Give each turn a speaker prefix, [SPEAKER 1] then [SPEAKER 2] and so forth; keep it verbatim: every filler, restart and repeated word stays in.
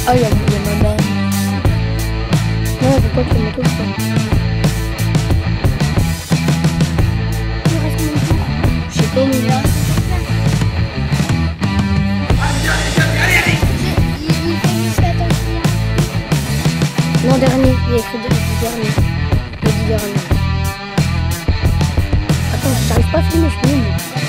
[SPEAKER 1] Ah, il y a, il y a ma mère. Non, faut pas que je me touche.
[SPEAKER 2] Il reste mon tour.
[SPEAKER 1] Je sais pas où il va.
[SPEAKER 2] Il il fait jusqu'à temps qu'il y a.
[SPEAKER 1] Non, dernier. Il y a écrit le dernier. Le dernier. Attends, j'arrive pas à filmer, je suis nul.